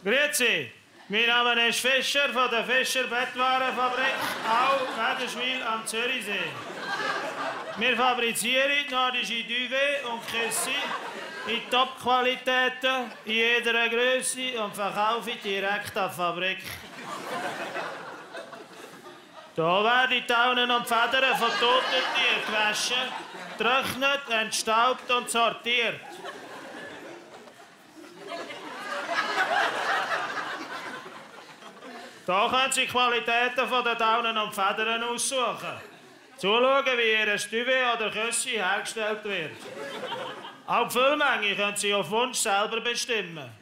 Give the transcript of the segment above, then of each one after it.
Grüezi, mein Name ist Fischer von der Fischer Bettwarenfabrik, auch Wäderschwil am Zürichsee. Wir fabrizieren nordische Duvet und Kissen in Top-Qualitäten, in jeder Größe und verkaufen direkt an die Fabrik. Hier werden die Taunen und Federn von toten Tieren gewaschen, getrocknet, entstaubt und sortiert. Hier können Sie die Qualitäten der Taunen und Federn aussuchen. Zuschauen, wie Ihr Duvet oder Küsse hergestellt wird. Auch die Füllmenge können Sie auf Wunsch selber bestimmen.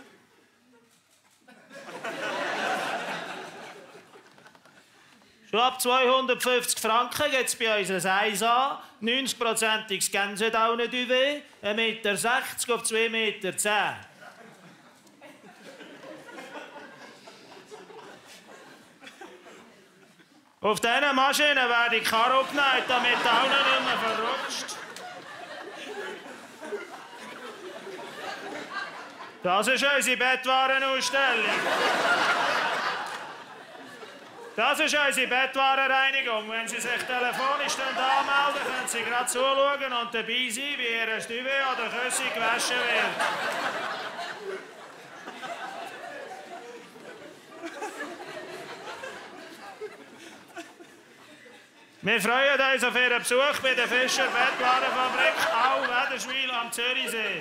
Schon ab 250 Franken gibt es bei uns ein 1A, 90%iges Gänsedaunenduvet, 1,60 Meter auf 2,10 Meter. Auf diesen Maschinen werden die Karre abgenäht, damit die Daune nicht mehr verrutscht. Das ist unsere Bettwarenausstellung. Das ist unsere Bettwarenreinigung. Wenn Sie sich telefonisch anmelden, können Sie gerade zuschauen und dabei sein, wie Ihr Duvet oder Küsse gewaschen wird. Wir freuen uns auf Ihren Besuch bei der Fischer Bettwarenfabrik, auch Wäderschwil am Zürichsee.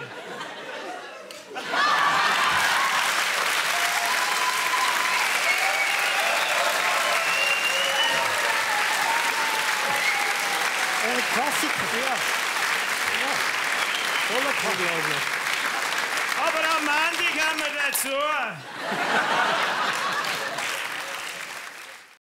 Klassiker, ja. Voller Kabel. Aber am Montag haben wir dazu.